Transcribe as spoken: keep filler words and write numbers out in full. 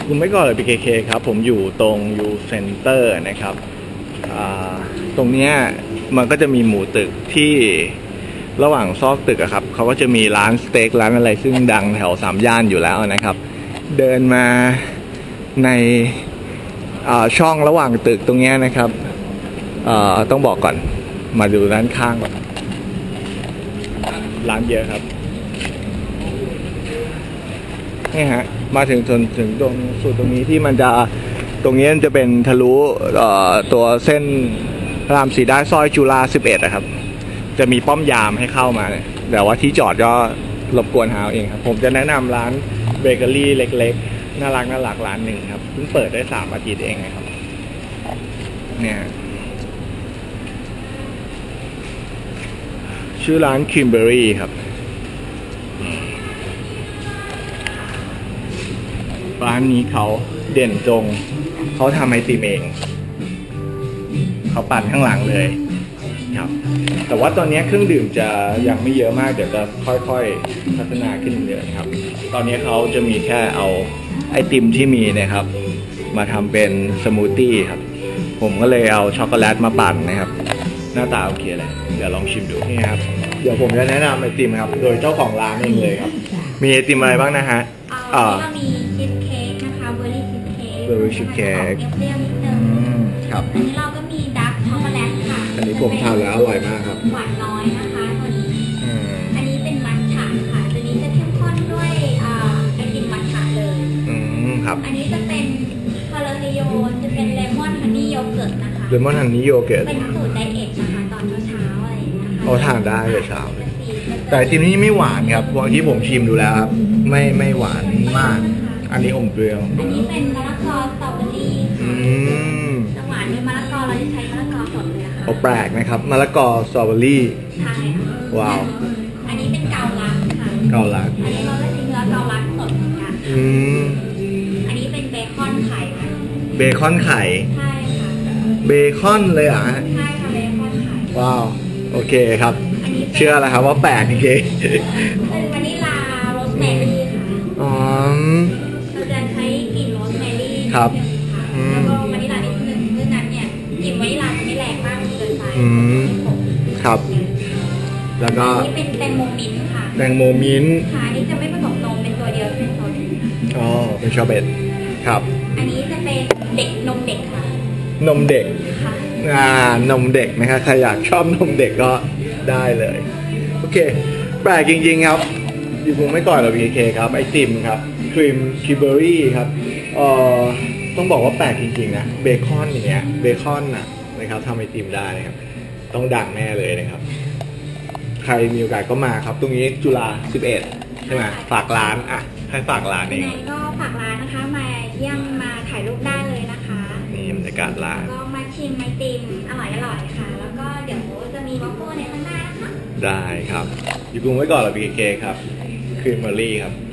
คุณไม่ก่อนเลย พี เค เค ครับผมอยู่ตรง U Center นะครับตรงนี้มันก็จะมีหมู่ตึกที่ระหว่างซอกตึกอะครับเขาก็จะมีร้านสเต็กร้านอะไรซึ่งดังแถวสามย่านอยู่แล้วนะครับเดินมาในช่องระหว่างตึกตรงนี้นะครับต้องบอกก่อนมาดูร้านข้างก่อนร้านเยอะครับนี่ฮะมาถึงจนถึงตรงสุดตรงนี้ที่มันจะตรงนี้จะเป็นทะลุตัวเส้นพระรามสี่ได้ซอยจุฬาสิบเอ็ดนะครับจะมีป้อมยามให้เข้ามาแต่ว่าที่จอดก็รบกวนหาเองครับผมจะแนะนำร้านเบเกอรี่เล็กๆน่ารักน่ารักร้านหนึ่งครับเพิ่งเปิดได้สามอาทิตย์เองนะครับเนี่ยชื่อร้านคิมเบอรี่ครับร้านนี้เขาเด่นตรงเขาทำไอติมเองเขาปั่นข้างหลังเลยครับแต่ว่าตอนนี้เครื่องดื่มจะยังไม่เยอะมากเดี๋ยวจะค่อยๆพัฒนาขึ้นเรื่อยๆครับตอนนี้เขาจะมีแค่เอาไอติมที่มีนะครับมาทำเป็นสมูทตี้ครับผมก็เลยเอาช็อกโกแลตมาปั่นนะครับหน้าตาโอเคเลยเดี๋ยวลองชิมดูนี่ครับเดี๋ยวผมจะแนะนำไอติมครับโดยเจ้าของร้านเองเลยครับมีไอติมอะไรบ้างนะฮะอ่าเรามีชีสเค้กนะคะเบอร์รี่ชีสเค้กเบอร์รี่ชีสเค้กเปรี้ยวนิดนึงครับอันนี้เราก็มีดาร์กช็อกโกแลตค่ะอันนี้ผมทานแล้วอร่อยมากครับหวานน้อยนะคะตัวนี้อันนี้เป็นมัทฉะค่ะตัวนี้จะเข้มข้นด้วยไอติมมัทฉะเลยอืมครับอันนี้จะเป็นคาราเมลจะเป็นเลมอนฮันนี่โยเกิร์ตนะคะเลมอนฮันนี่โยเกิร์ตเป็นสูตรไดเอทนะคะตอนเช้าๆอะไรนะคะโอ้ทานได้เลยเช้าแต่ทีนี้ไม่หวานครับวันที่ผมชิมดูแล้วครับไม่ไม่หวานมากอันนี้อมเปรี้ยวอันนี้เป็นมะละกอสตรอเบอรี่ค่ะจะหวานด้วยมะละกอเราจะใช้มะละกอสดเลยค่ะโอ้แปลกนะครับมะละกอสตรอเบอรี่ใช่ค่ะว้าวอันนี้เป็นเกาลัดค่ะเกาลัดอันนี้เราได้ใช้เนื้อเกาลัดสดเหมือนกันอืมอันนี้เป็นเบคอนไข่ค่ะเบคอนไข่ใช่ค่ะเบคอนเลยอ่ะใช่ค่ะเบคอนไข่ว้าวโอเคครับเชื่อแล้วครับว่าแปลกจริงๆเป็นวานิลาโรสแมรี่ค่ะอ๋อเราจะใช้กลิ่นโรสแมรี่ครับแล้วก็วานิลานิดนึงเพื่อนั้นเนี่ยกลิ่นวานิลาจะไม่แรงมากเกินไปอืมครับแล้วก็อันนี้เป็นแตงโมมิ้นท์ค่ะแตงโมมิ้นท์ค่ะอันนี้จะไม่ผสมนมเป็นตัวเดียวเป็นโซดาอ๋อเป็นชอร์เบตครับอันนี้จะเป็นเด็กนมเด็กค่ะนมเด็กค่ะอ่านมเด็กนะครับใครอยากชอบนมเด็กก็ได้เลยโอเคแปลกจริงๆครับอยู่คงไม่ก่อนเรา พี เค เค ครับไอติมครับครีมคิวเบอรี่ครับเอ่อต้องบอกว่าแปลกจริงๆนะเบคอนอย่างเงี้ยเบคอนนะนะครับทำไอติมได้นะครับต้องดังแน่เลยนะครับใครมีโอกาสก็มาครับตรงนี้จุฬาสิบเอ็ดใช่ไหมฝากร้านอ่ะให้ฝากร้านเองก็ฝากร้านนะคะมาเยี่ยมมาถ่ายรูปได้เลยนะคะนี่บรรยากาศร้านก็มาชิมไอติมอร่อยๆค่ะแล้วก็เดี๋ยวจะมีวัฟเฟิลในข้างหน้านะคะได้ครับอยู่กรุงไว้ก่อนเรา พี เค เค ครับครีมเมอรี่ครับ